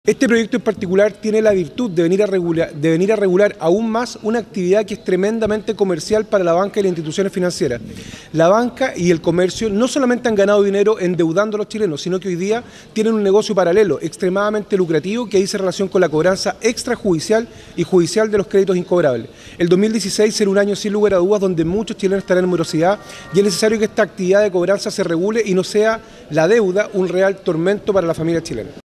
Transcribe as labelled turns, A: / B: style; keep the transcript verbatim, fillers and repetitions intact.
A: Este proyecto en particular tiene la virtud de venir, a regular, de venir a regular aún más una actividad que es tremendamente comercial para la banca y las instituciones financieras. La banca y el comercio no solamente han ganado dinero endeudando a los chilenos, sino que hoy día tienen un negocio paralelo extremadamente lucrativo que dice relación con la cobranza extrajudicial y judicial de los créditos incobrables. El dos mil dieciséis será un año sin lugar a dudas donde muchos chilenos estarán en morosidad y es necesario que esta actividad de cobranza se regule y no sea la deuda un real tormento para la familia chilena.